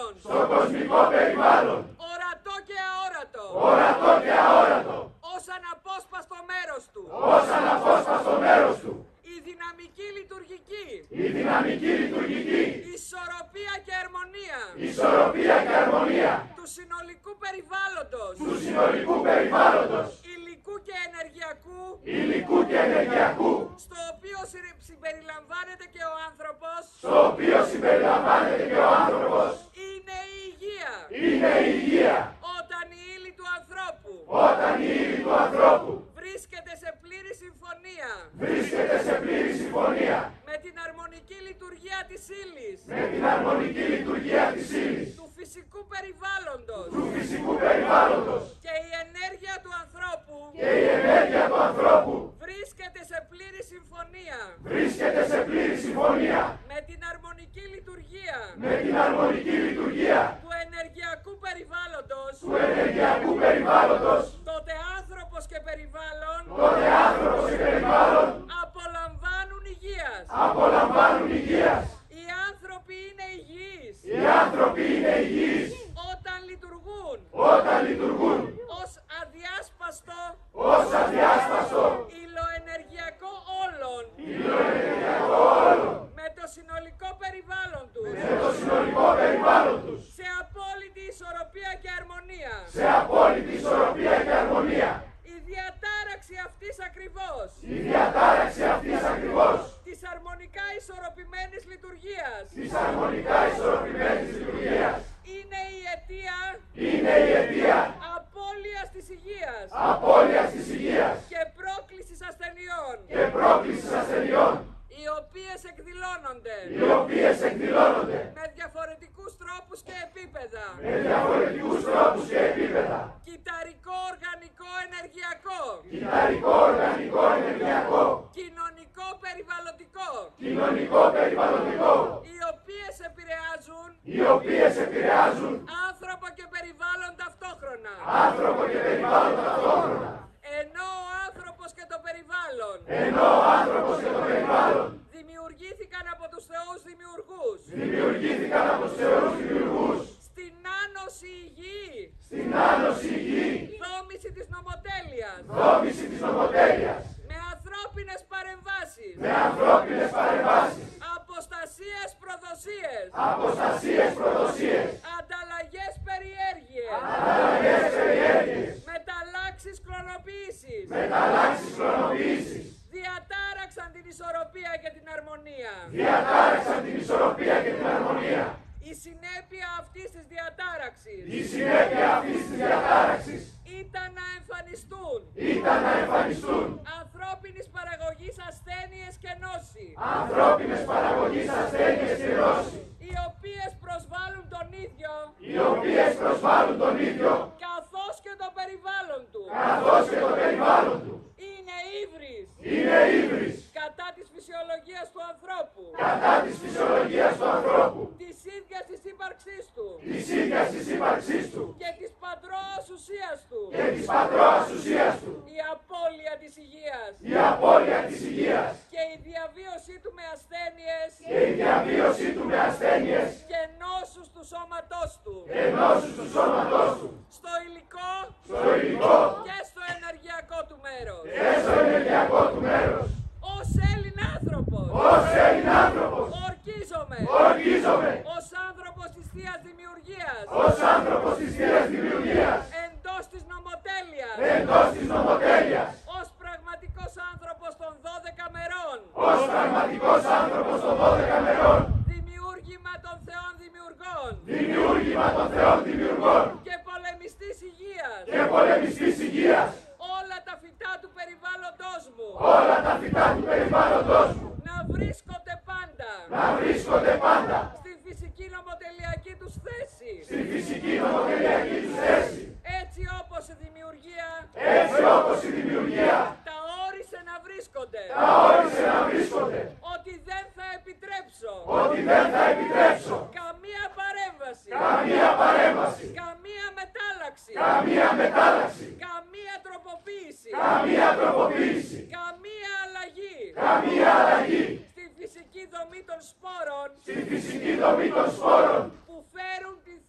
περιβάλλον. Στο κοσμικό περιβάλλον. Ορατό και αόρατο. Ορατό και αόρατο. Ως αναπόσπαστο μέρος του. Ως αναπόσπαστο μέρος του. Η δυναμική λειτουργική. Η δυναμική λειτουργική. Ισορροπία και αρμονία. Ισορροπία και αρμονία. Του συνολικού περιβάλλοντος. Του συνολικού περιβάλλοντος. Υλικού και ενεργειακού. Υλικού και ενεργειακού. Στο οποίο συμπεριλαμβάνεται και ο άνθρωπος. Στο οποίο συμπεριλαμβάνεται και ο άνθρωπος. Είναι η υγεία. Είναι η υγεία. Όταν η ύλη του ανθρώπου. Όταν η ύλη του ανθρώπου. Βρίσκεται σε πλήρη συμφωνία. Βρίσκεται σε πλήρη συμφωνία. Με την αρμονική λειτουργία της ύλης. Με την αρμονική λειτουργία της ύλης. Του φυσικού περιβάλλοντος. Του φυσικού περιβάλλοντος. Και η ενέργεια του ανθρώπου. Και η ενέργεια του ανθρώπου. Βρίσκεται σε πλήρη συμφωνία. Βρίσκεται σε πλήρη συμφωνία. Με την αρμονική λειτουργία. Με την αρμονική λειτουργία. Του ενεργειακού περιβάλλοντος. Του ενεργειακού περιβάλλοντος. Τότε άνθρωπος και περιβάλλον. Τότε άνθρωπος και περιβάλλον. Απολαμβάνουν υγείας. Απολαμβάνουν υγείας. Οι άνθρωποι είναι υγιείς. Οι άνθρωποι είναι υγιείς. Όταν λειτουργούν. Όταν λειτουργούν. Ως αδιάσπαστο. Ως αδιάσπαστο. Υλοενεργειακό όλων. Υλοενεργειακό όλων. Με το συνολικό περιβάλλον τους. Με το συνολικό περιβάλλον τους. Σε απόλυτη ισορροπία και αρμονία. Σε απόλυτη ισορροπία και αρμονία. Η διατάραξη αυτής ακριβώς. Η διατάραξη αυτής ακριβώς. Της αρμονικά ισορροπημένης λειτουργίας. Της αρμονικά ισορροπημένης λειτουργίας. Είναι η αιτία. Είναι η αιτία. Απώλειας της υγείας. Απώλειας της υγείας. Και πρόκλησης ασθενειών. Και πρόκλησης ασθενειών. Οι οποίες εκδηλώνονται. Οι οποίες εκδηλώνονται. Με διαφορετικούς τρόπους και επίπεδα. Με διαφορετικούς τρόπους και επίπεδα. Κυταρικό, οργανικό, ενεργειακό. Κυταρικό, οργανικό, ενεργειακό. Κοινωνικό, περιβαλλοντικό. Κοινωνικό, περιβαλλοντικό. Οι οποίες επηρεάζουν. Οι οποίες επηρεάζουν. Άνθρωπο και περιβάλλον ταυτόχρονα. Άνθρωπο και περιβάλλον ταυτόχρονα. Ενώ ο άνθρωπος και το περιβάλλον. Ενώ ο άνθρωπος και το περιβάλλον. Δημιουργήθηκαν από τους θεούς δημιουργούς. Δημιουργήθηκαν από τους θεούς δημιουργούς. Στην άνοση υγιή. Στην άνοση υγιή. Δόμηση της νομοτέλειας. Δόμηση της νομοτέλειας. Με ανθρώπινες παρεμβάσεις. Με ανθρώπινες παρεμβάσεις. Αποστασίες προδοσίες. Αποστασίες προδοσίες. Ανταλλαγές περιέργειες. Ανταλλαγές περιέργειες. Μεταλλάξεις κλωνοποιήσεις. Μεταλλάξεις κλωνοποιήσεις. Διατάραξαν την ισορροπία και την αρμονία. Διατάραξαν την ισορροπία και την αρμονία. Η συνέπεια αυτής της διατάραξης. Η συνέπεια αυτής της διατάραξης. Ήταν να εμφανιστούν. Ήταν να εμφανιστούν. Ανθρώπινης παραγωγής ασθένειες και νόσοι. Ανθρώπινες παραγωγής ασθένειες και νόσοι. Οι οποίες προσβάλλουν τον ίδιο. Οι οποίες προσβάλλουν τον ίδιο. Καθώς και το περιβάλλον του. Καθώς και το περιβάλλον του. Είναι ύβρις. Είναι ύβρις. Κατά της φυσιολογίας του ανθρώπου. Κατά της φυσιολογίας του ανθρώπου. Της ίδιας της ύπαρξής του. Της ίδιας της ύπαρξής του. Και της πατρόας ουσίας του. Και της πατρόας ουσίας του. Η απώλεια της υγείας. Η απώλεια της υγείας. Και η διαβίωσή του με ασθένειες. Και η διαβίωσή του με ασθένειες. Και νόσους του σώματός του. Και νόσους του σώματός του. Στο υλικό. Στο υλικό. Και στο ενεργειακό του μέρος. Και στο ενεργειακό του μέρος. Ως Έλλην άνθρωπος. Ως Έλλην άνθρωπος. Ορκίζομαι. Ορκίζομαι. Ως άνθρωπος της Θείας Δημιουργίας. Ως άνθρωπος της Θείας Δημιουργίας. Εντός της νομοτέλειας. Εντός της νομοτέλειας. Ως πραγματικός άνθρωπος των 12 μερών. Ως πραγματικός άνθρωπος των 12 μερών. Δημιούργημα των Θεών Δημιουργών. Δημιούργημα των Θεών Δημιουργών. Και πολεμιστής υγείας. Και πολεμιστής υγείας. Όλα τα φυτά του περιβάλλοντος μου. Όλα τα φυτά του περιβάλλοντος μου. Να βρίσκονται πάντα. Να βρίσκονται πάντα. Στη φυσική νομοτελειακή τους θέση. Στη φυσική νομοτελειακή τους θέση. Έτσι όπως η δημιουργία. Έτσι όπως η δημιουργία. Τα όρισε να βρίσκονται. Τα όρισε να βρίσκονται. Ότι δεν θα επιτρέψω. Ότι δεν θα επιτρέψω. Καμία παρέμβαση. Καμία παρέμβαση. Καμία μετάλλαξη. Καμία μετάλλαξη. Καμία τροποποίηση. Καμία τροποποίηση. Καμία αλλαγή. Καμία αλλαγή. Στη φυσική δομή των σπόρων. Στη φυσική δομή των σπόρων. Που φέρουν τη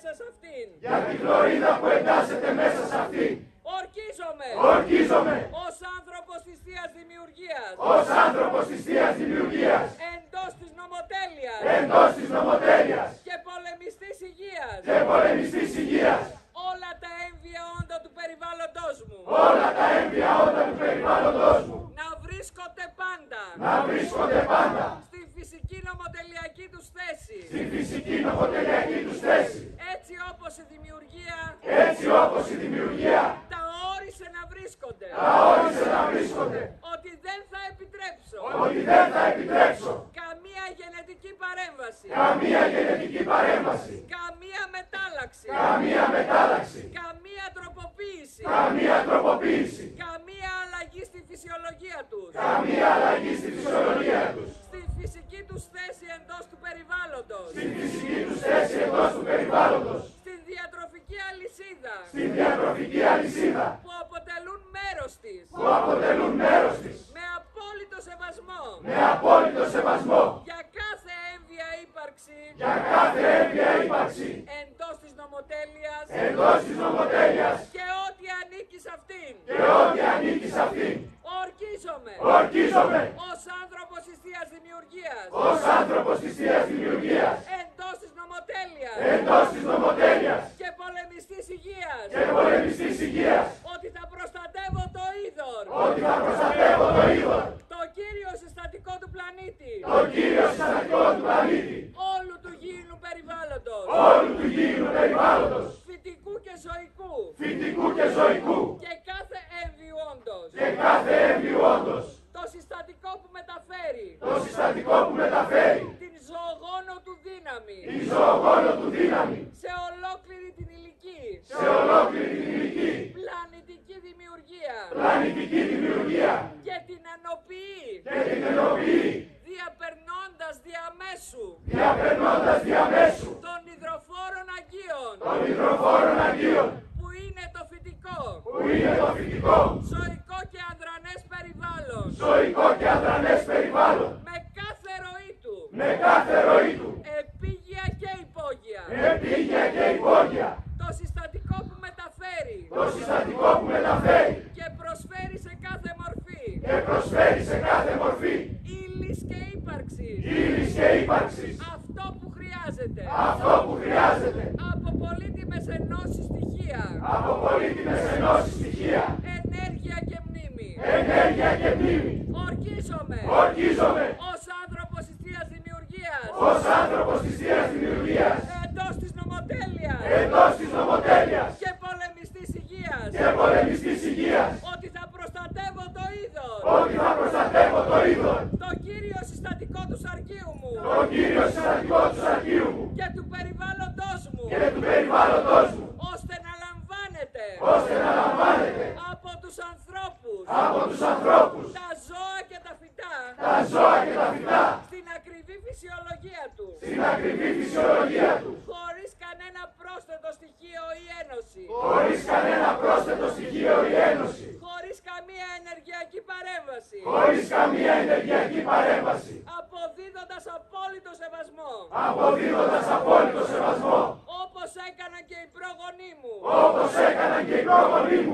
μέσα σε αυτήν. Για τη χλωρίδα που εντάσσεται μέσα σε αυτήν. Ορκίζομαι. Ορκίζομαι. Ως άνθρωπος της Θείας Δημιουργίας. Ως άνθρωπος της Θείας Δημιουργίας. Εντός της νομοτέλειας. Εντός της νομοτέλειας. Και πολεμιστής υγείας. Και πολεμιστής υγείας. Όλα τα έμβια όντα του περιβάλλοντος μου. Όλα τα έμβια όντα του περιβάλλοντος μου. Να βρίσκονται πάντα. Να βρίσκονται πάντα. Στη φυσική νομοτελειακή τους θέση. Στη φυσική νομοτελειακή τους θέση. Έτσι όπως η δημιουργία. Έτσι όπως η δημιουργία. Τα όρισε να βρίσκονται. Τα όρισε να βρίσκονται. Ότι δεν θα επιτρέψω. Ότι δεν θα επιτρέψω. Καμία γενετική παρέμβαση. Καμία γενετική παρέμβαση. Καμία μετάλλαξη. Καμία μετάλλαξη. Καμία τροποποίηση. Καμία τροποποίηση. Καμία αλλαγή στη φυσιολογία τους. Καμία αλλαγή στη φυσιολογία τους. Στη φυσική τους θέση εντός του περιβάλλοντος. Στη φυσική τους θέση εντός του περιβάλλοντος. Στην διατροφική αλυσίδα. Στη διατροφική αλυσίδα. Που αποτελούν μέρος της. Που αποτελούν μέρος της. Με απόλυτο σεβασμό. Με απόλυτο σεβασμό. Για κάθε έμβια ύπαρξη. Για κάθε έμβια ύπαρξη. Εντός της νομοτέλειας. Εντός της νομοτέλειας. Και ό,τι ανήκει σε αυτήν. Και ό,τι ανήκει σε αυτήν. Ορκίζομαι. Ορκίζομαι. Ως άνθρωπος της Θείας Δημιουργίας. Ως άνθρωπος της Θείας Δημιουργίας. Εντός της νομοτέλειας. Εντός της νομοτέλειας. Και πολεμιστής υγείας. Και πολεμιστής υγείας. Ότι θα προστατεύω το είδωρ. Ότι θα προστατεύω το είδωρ. Το κύριο συστατικό του πλανήτη. Το κύριο συστατικό του πλανήτη. Όλου του γήινου περιβάλλοντος. Όλου του γήινου περιβάλλοντος. Φυτικού και ζωικού. Φυτικού και ζωικού. Και κάθε έμβιου όντος. Και κάθε έμβιου όντος. Το συστατικό που μεταφέρει. Το συστατικό που μεταφέρει. Την ζωογόνο του δύναμη. Την ζωογόνο του δύναμη. Σε ολόκληρη την ηλική. Σε ολόκληρη την ηλική. Πλανητική δημιουργία. Πλανητική δημιουργία. Και την ενοποιεί. Και την ενοποιεί. Διαπερνώντας διαμέσου. Διαπερνώντας διαμέσου. Των υδροφόρων αγίων. Των υδροφόρων αγίων. Που είναι το φυτικό. Που είναι το φυτικό. Ζωικό και ανδρανές περιβάλλον. Ζωικό και ανδρανές περιβάλλον. Με κάθε ροή του. Με κάθε ροή του. Επίγεια και υπόγεια. Επίγεια και υπόγεια. Το συστατικό που μεταφέρει. Το συστατικό που μεταφέρει. Και προσφέρει σε κάθε μορφή. Και προσφέρει σε κάθε μορφή. Ύλης και ύπαρξης. Ύλης και ύπαρξης. Αυτό που χρειάζεται. Αυτό που χρειάζεται. Από πολύτιμες ενώσεις στοιχεία. Από πολύτιμες ενώσεις στοιχεία. Ενέργεια και μνήμη. Ενέργεια και μνήμη. Ορκίζομαι. Ορκίζομαι. Ως άνθρωπος της Θείας Δημιουργίας. Ως άνθρωπος της Θείας Δημιουργίας. Εντός της νομοτέλειας. Εντός της νομοτέλειας. Και πολεμιστής υγείας. Και πολεμιστής υγείας. Ότι θα προστατεύω το είδωρ. Ότι θα προστατεύω το είδωρ. Το κύριο συστατικό του σαρκίου μου. Το κύριο συστατικό του σαρκίου μου. Και του περιβάλλοντος μου. Και του περιβάλλοντος μου. Ώστε να λαμβάνετε. Ώστε να λαμβάνετε. Από τους ανθρώπους. Από τους ανθρώπους. Τα ζώα και τα φυτά. Τα ζώα και τα φυτά. Στην ακριβή φυσιολογία του. Στην ακριβή φυσιολογία του. Χωρίς κανένα πρόσθετο στοιχείο ή ένωση. Χωρίς κανένα πρόσθετο στοιχείο ή ένωση. Χωρίς καμία ενεργειακή παρέμβαση. Χωρίς καμία ενεργειακή παρέμβαση. Αποδίδοντας απόλυτο σεβασμό. Αποδίδοντας απόλυτο σεβασμό. Όπως έκαναν και οι πρόγονοί μου. Όπως έκαναν και οι πρόγονοί μου.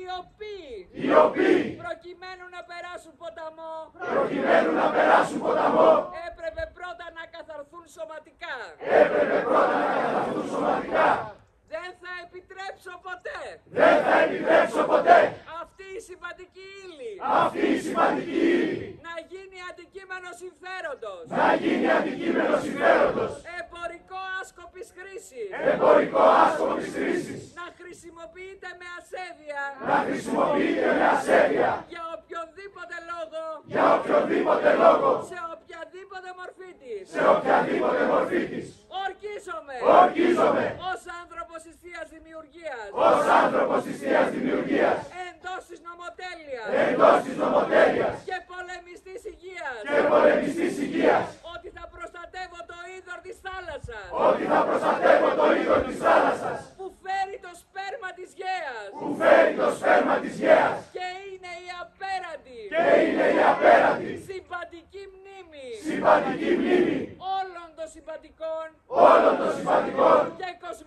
Οι οποίοι προκειμένου να περάσουν ποταμό. Προκειμένου να περάσουν ποταμό. Έπρεπε πρώτα να καθαρθούν σωματικά. Έπρεπε πρώτα να καθαρθούν σωματικά. Δεν θα επιτρέψω ποτέ. Δεν θα επιτρέψω ποτέ. Αυτή η συμβατική ύλη. Αυτή η σημαντική ύλη. Να γίνει αντικείμενο συμφέροντος. Να γίνει αντικείμενο συμφέροντος. Εμπορικό άσκοπης χρήσης. Εμπορικό άσκοπης χρήσης. Να χρησιμοποιείται με ασέβεια. Να χρησιμοποιείται με ασέβεια. Για οποιονδήποτε λόγο. Για οποιονδήποτε λόγο. Σε οποιαδήποτε μορφή της. Σε οποιαδήποτε μορφή της. Ορκίζομαι. Ορκίζομαι. Ως άνθρωπος της Θείας Δημιουργίας. Ως άνθρωπος της Θείας Δημιουργίας. Εντός της νομοτέλειας. Εντός της νομοτέλειας. Και πολεμιστής υγείας. Και πολεμιστής υγείας. Ότι θα προστατεύω το είδωρ της θάλασσας. Ότι θα προστατεύω το είδωρ της θάλασσας. Που φέρει το σπέρμα της γέας. Που φέρει το σπέρμα της γέας. Και είναι η απέραντη. Και είναι η απέραντη. Συμπαντική μνήμη. Συμπαντική μνήμη. Όλων των συμπαντικών. Όλων των συμπαντικών. Και κοσμικών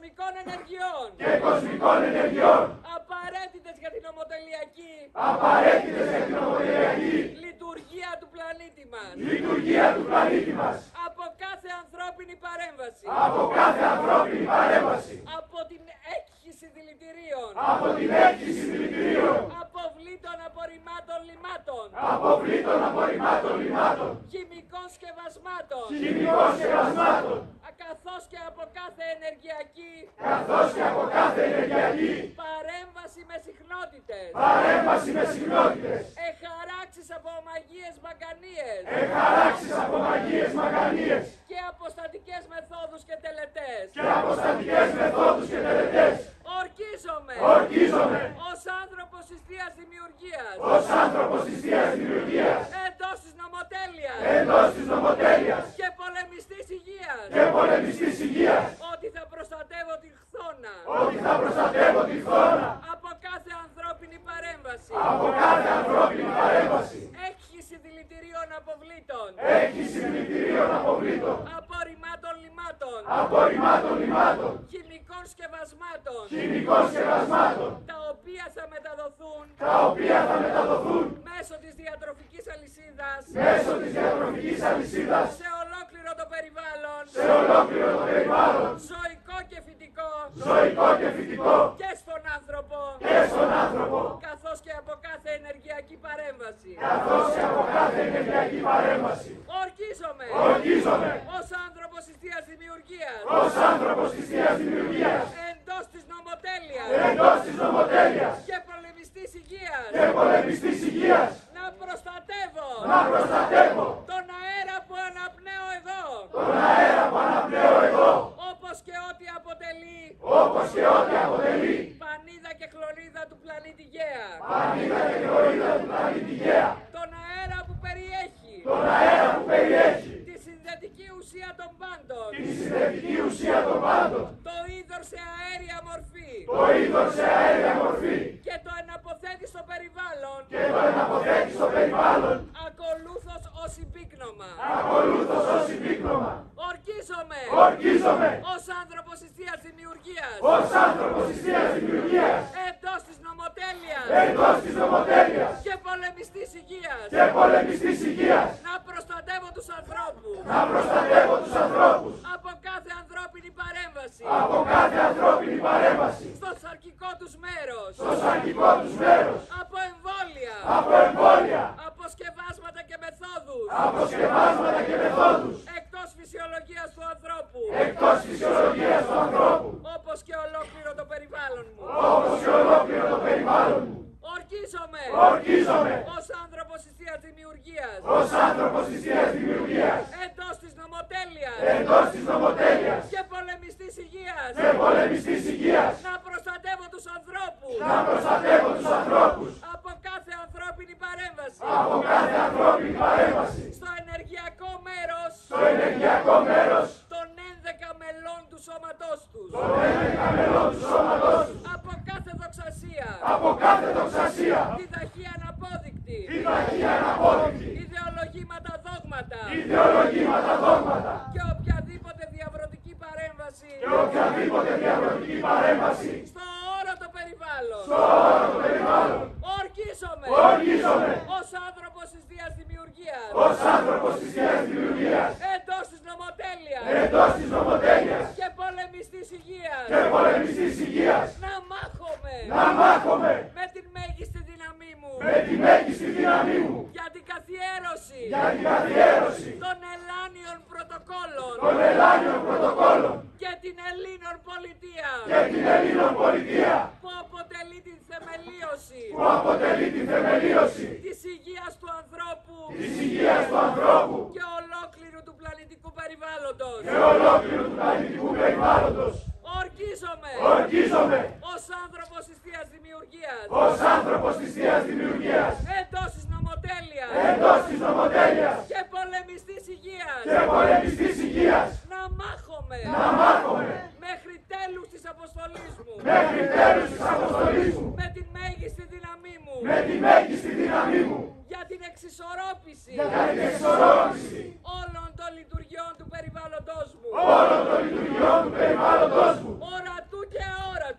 ενεργειών. Και κοσμικών ενεργειών. Απαραίτητες για την ομοτελειακή. Απαραίτητες για την ομοτελειακή. Λειτουργία του πλανήτη μας. Λειτουργία του πλανήτη μας. Από κάθε ανθρώπινη παρέμβαση. Από κάθε ανθρώπινη παρέμβαση. Από την έκχυση δηλητηρίων. Από την έκχυση δηλητηρίων. Αποβλήτων απορριμμάτων λιμάτων. Αποβλήτων απορριμμάτων λιμάτων. Χημικών σκευασμάτων. Χημικών σκευασμάτων. Καθώς και από κάθε ενεργειακή. Καθώς και από κάθε ενεργειακή. Παρέμβαση με συχνότητες. Παρέμβαση με συχνότητες. Εχαράξεις από μαγείες μαγκανίες. Εχαράξεις από μαγείες μαγκανίες. Και αποστατικές μεθόδους και τελετές. Και αποστατικές μεθόδους και τελετές. Ορκίζομαι. Ορκίζομαι. Ως άνθρωπος της Θείας Δημιουργίας. Ως άνθρωπος της Θείας Δημιουργίας. Εντός της νομοτέλειας. Εντός της νομοτέλειας. Και πολεμιστής υγείας. Και πολεμιστής υγείας. Ότι θα προστατεύω τη χθόνα. Ότι θα προστατεύω τη χώρα. Από κάθε ανθρώπινη παρέμβαση. Από κάθε ανθρώπινη παρέμβαση. Έκχυση δηλητηρίων αποβλήτων. Έκχυση δηλητηρίων αποβλήτων. Απορριμμάτων λιμάτων. Απορριμμάτων λιμάτων. Χημικών σκευασμάτων. Χημικών σκευασμάτων. Τα οποία θα μεταδοθούν. Τα οποία θα μεταδοθούν. Μέσω της διατροφικής αλυσίδας. Μέσω της διατροφικής αλυσίδας. Σε ολόκληρο το περιβάλλον. Σε ολόκληρο το περιβάλλον. Ζωικό και φυτικό. Ζωικό και φυτικό. Και στον άνθρωπο. Και στον άνθρωπο. Καθώς και από κάθε ενεργειακή παρέμβαση. Καθώς και από κάθε ενεργειακή παρέμβαση. Ορκίζομαι. Ορκίζομαι. Ως άνθρωπος της Θείας Δημιουργίας. Ως άνθρωπος της Θείας Δημιουργίας. Εντός της νομοτέλειας. Εντός της νομοτέλειας. Και πολεμιστής υγείας. Και πολεμιστής υγείας. Να προστατεύω. Να προστατεύω. Τον αέρα που αναπνέω εδώ. Τον αέρα που αναπνέω εδώ. Όπως και ό,τι αποτελεί. Όπως και ό,τι αποτελεί. Πανίδα και χλωρίδα του πλανήτη Γαία. Πανίδα και χλωρίδα του πλανήτη Γαία. Τον αέρα που περιέχει. Τον αέρα που περιέχει. Τη συνδετική ουσία των πάντων. Τη συνδετική ουσία των πάντων. Το είδωρ σε αέρια μορφή. Το είδωρ σε αέρια μορφή. Και το εναποθέτει στο περιβάλλον. Και το εναποθέτει στο περιβάλλον. Ακολούθως ως υπήκνομα. Ακολούθως ως υπήκνομα. Ορκίζομαι. Ορκίζομαι. Ως άνθρωπος της Θείας Δημιουργίας. Ως άνθρωπος της Θείας Δημιουργίας. Εντός της νομοτέλειας. Εντός της νομοτέλειας. Και πολεμιστής υγείας. Και πολεμιστής υγείας. Να προστατεύω τους ανθρώπους. Να προστατεύω τους ανθρώπους. Από κάθε ανθρώπινη παρέμβαση. Από κάθε ανθρώπινη παρέμβαση. Στο σαρκικό τους μέρος. Στο σαρκικό τους μέρος. Από εμβόλια. Από εμβόλια. Από σκευάσματα και μεθόδους. Από σκευάσματα και μεθόδους. Εκτός φυσιολογίας του ανθρώπου. Εκτός φυσιολογίας του ανθρώπου. Όπως και ολόκληρο το περιβάλλον μου. Όπως και ολόκληρο το περιβάλλον μου. Ορκίζομαι. Ορκίζομαι. Ως άνθρωπος της Θείας Δημιουργίας. Ως άνθρωπος της Θείας Δημιουργίας. Εντός της νομοτέλειας. Εντός της νομοτέλειας. Και πολεμιστής υγείας. Και πολεμιστής υγείας. Να προστατεύω τους ανθρώπους. Να προστατεύω τους ανθρώπους. Από κάθε ανθρώπινη παρέμβαση. Από κάθε ανθρώπινη παρέμβαση. Στο ενεργειακό μέρος. Στο ενεργειακό μέρος. Των 11 μελών του σώματός τους. Των 11 μελών του σώματός τους. Από κάθε δοξασία. Από κάθε δοξασία. Διδαχή αναπόδεικτη. Διδαχή αναπόδεικτη. Ιδεολογήματα δόγματα. Ιδεολογήματα δόγματα. Και οποιαδήποτε διαβρωτική παρέμβαση. Και οποιαδήποτε διαβρωτική παρέμβαση. Στο όρο το περιβάλλον. Στο όρο το περιβάλλον. Ορκίζομαι. Ορκίζομαι. Ως άνθρωπος της Θείας Δημιουργίας. Ως άνθρωπος της Θείας Δημιουργίας. Εντός της νομοτέλειας. Εντός της νομοτέλειας. Και πολεμιστής υγείας. Και πολεμιστής υγείας. Να μάχομαι. Να μάχομαι. Με την μέγιστη δύναμή μου. Με τη μέγιστη δύναμή μου. Για την καθιέρωση. Για την καθιέρωση. Των ελάνιων πρωτοκόλων. Των ελάνιων πρωτοκόλων. Και την Ελλήνων πολιτεία. Και την Ελλήνων πολιτεία. Που αποτελεί την θεμελίωση. Που αποτελεί την θεμελίωση. Της υγείας του ανθρώπου. Της υγείας του ανθρώπου. Και ολόκληρου του πλανητικού περιβάλλοντος. Και ολόκληρου του πλανητικού περιβάλλοντος. Ορκίζομαι. Ορκίζομαι. Ως άνθρωπος της Θείας Δημιουργίας. Ως άνθρωπος της Θείας Δημιουργίας. Εντός της νομοτέλειας. Εντός της νομοτέλειας. Και πολεμιστής υγείας. Και πολεμιστής υγείας. Να μάχομαι. Να μάχομαι. Μέχρι τέλους της αποστολής μου. Μέχρι τέλους της αποστολής μου. Με την μέγιστη δύναμή μου. Με τη μέγιστη δύναμή μου. Για την εξισορρόπηση. Για την εξισορρόπηση. Όλων των λειτουργιών του περιβάλλοντος μου. Όλων των λειτουργιών του περιβάλλοντος μου. Ορατού και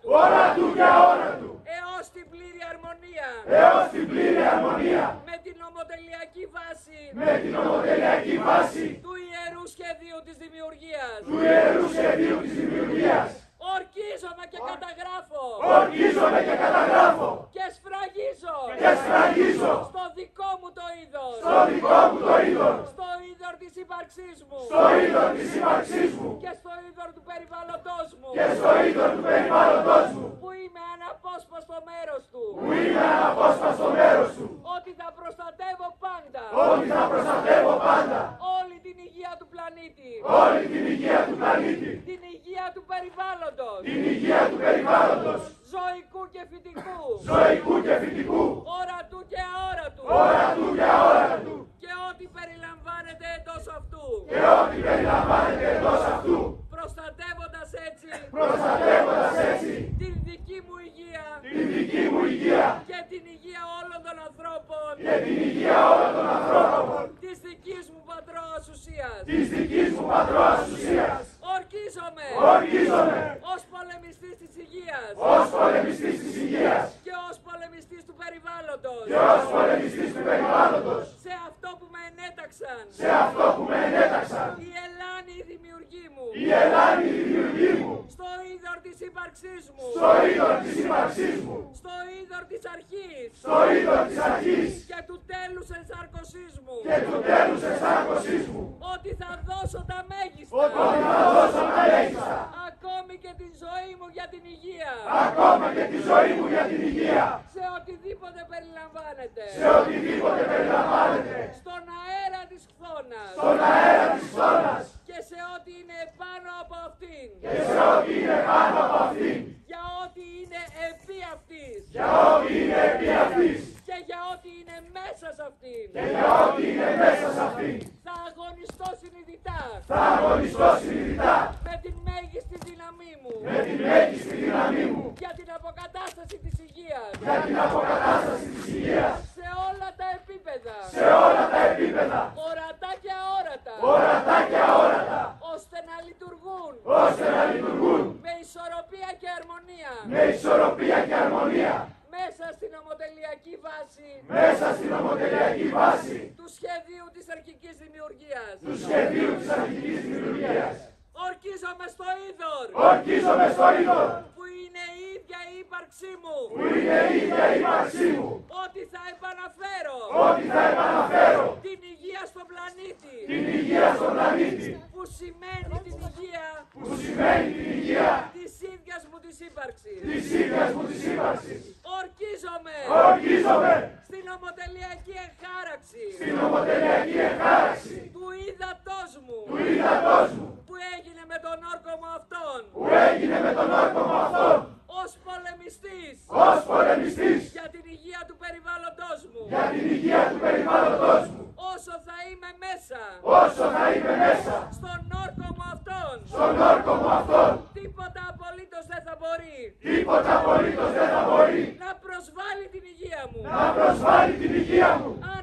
Ορατού και αόρατου. Έως την πλήρη αρμονία. Έως την πλήρη αρμονία. Με την νομοτελειακή βάση. Με την νομοτελειακή βάση. Του ιερού σχεδίου της δημιουργίας. Του ιερού σχεδίου της δημιουργίας. Ορκίζομαι και καταγράφω. Ορκίζομαι και καταγράφω. Και σφραγίζω. Και σφραγίζω. Στο δικό μου το είδος. Στο δικό μου το είδος. Στο είδωρ της ύπαρξής μου. Στο είδος της ύπαρξής μου. Και στο είδωρ του περιβάλλοντός μου. Και στο είδος του περιβάλλοντός μου. Που είμαι αναπόσπαστο μέρος του. Που είμαι αναπόσπαστο μέρος του. Ότι θα προστατεύω πάντα. Ότι θα προστατεύω πάντα. Όλη την υγεία του πλανήτη. Όλη την υγεία του πλανήτη. Την υγεία του περιβάλλοντος. Την υγεία του περιβάλλοντος. Ζωικού και φυτικού. Ζωικού και φυτικού. Ορατού και αόρατου. Ορατού και αόρατου. Και ό,τι περιλαμβάνεται εντός αυτού. Και ό,τι περιλαμβάνεται εντός αυτού. Προστατεύοντας έτσι. Προστατεύοντας έτσι. Την δική μου υγεία. Την δική μου υγεία. Και την υγεία όλων των ανθρώπων. Και την υγεία όλων των ανθρώπων. Της δικής μου πατρός ουσίας. Της δικής μου πατρός ουσίας. Ορκίζομαι. Ορκίζομαι. Ως πολεμιστής της υγείας. Ως πολεμιστής της υγείας. Και ως πολεμιστής του περιβάλλοντος. Και ως πολεμιστής του περιβάλλοντος. Σε αυτό που με ενέταξαν. Σε αυτό που με ενέταξαν. Η ελάνη η δημιουργή μου. Η ελάνη η δημιουργή μου. Στο είδωρ της ύπαρξής μου. Στο είδωρ της ύπαρξής μου. Στο είδωρ της αρχής. Στο είδωρ της αρχής. Και του τέλους ενσάρκωσής μου. Και του τέλους ενσάρκωσής μου. Ότι θα δώσω τα μέγιστα. Ότι θα δώσω τα μέγιστα. Ακόμη και τη ζωή μου για την υγεία. Ακόμα και τη ζωή μου για την υγεία. Σε οτιδήποτε περιλαμβάνεται. Σε οτιδήποτε περιλαμβάνεται. Στον αέρα της χθόνας. Στον αέρα της χθόνας. Και σε ό,τι είναι επάνω από αυτήν. Και σε ό,τι είναι πάνω από αυτήν. Για ό,τι είναι επί αυτής. Για ό,τι είναι επί αυτής. Και για ό,τι είναι μέσα σε αυτήν. Και για ό,τι είναι μέσα σε αυτήν. Θα αγωνιστώ συνειδητά. Θα αγωνιστώ συνειδητά. Με την μέγιστη δύναμή μου. Με την μέγιστη δύναμή μου. Για την αποκατάσταση της υγείας. Για την αποκατάσταση της υγείας. Σε όλα τα επίπεδα. Σε όλα τα επίπεδα. Ορατά και αόρατα. Ορατά και αόρατα. Ώστε να λειτουργούν. Ώστε να λειτουργούν. Με ισορροπία και αρμονία. Με ισορροπία και αρμονία. Μέσα στην ομοτελειακή βάση. Μέσα στην ομοτελειακή βάση. Του σχεδίου της αρχικής δημιουργίας. Του σχεδίου της αρχικής δημιουργίας. Ορκίζομαι στο είδωρ. Ορκίζομαι στο είδωρ. Που είναι η ίδια η ύπαρξή μου. Που είναι η ίδια η ύπαρξή μου. Ότι θα επαναφέρω. Ότι θα επαναφέρω. Την υγεία στον πλανήτη. Την υγεία στον πλανήτη. Που σημαίνει την υγεία. Που σημαίνει την υγεία. Της ίδιας μου της ύπαρξης. Της ίδιας μου της ύπαρξης. Ορκίζομαι. Ορκίζομαι. Στην ομοτελειακή εχάραξη. Στην ομοτελειακή εχάραξη. Του ύδατός μου. Του ύδατός μου. Που έγινε με τον όρκο μου αυτόν. Που έγινε με τον όρκο μου αυτόν. Ως πολεμιστής. Ως πολεμιστής. Για την υγεία του περιβάλλοντος μου. Για την υγεία του περιβάλλοντος μου. Όσο θα είμαι μέσα. Όσο θα είμαι μέσα. Στον όρκο μου αυτόν. Στον όρκο μου αυτόν. Τίποτα απολύτως δεν θα μπορεί. Τίποτα απολύτως δεν θα μπορεί. Να προσβάλλει την υγεία μου. Να προσβάλλει την υγεία μου. Αν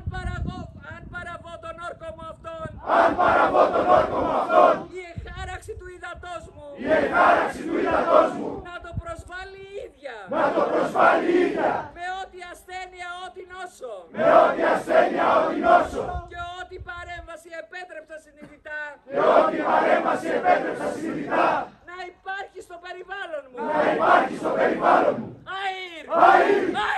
παραβώ τον όρκο μου αυτόν. Αν παραβώ τον όρκο μου αυτόν. Η εχάραξη του ύδατός μου. Η εχάραξη του ύδατός μου. Να το προσβάλλει η ίδια. Να το προσβάλλει η ίδια. Με ό,τι ασθένεια, ό,τι νόσο. Με ό,τι ασθένεια, ό,τι νόσο. Και ό,τι παρέμβαση επέτρεψα συνειδητά. Και ό,τι παρέμβαση επέτρεψα συνειδητά. Να υπάρχει στο περιβάλλον μου. Να υπάρχει στο περιβάλλον μου. Αΐρ! Αΐρ!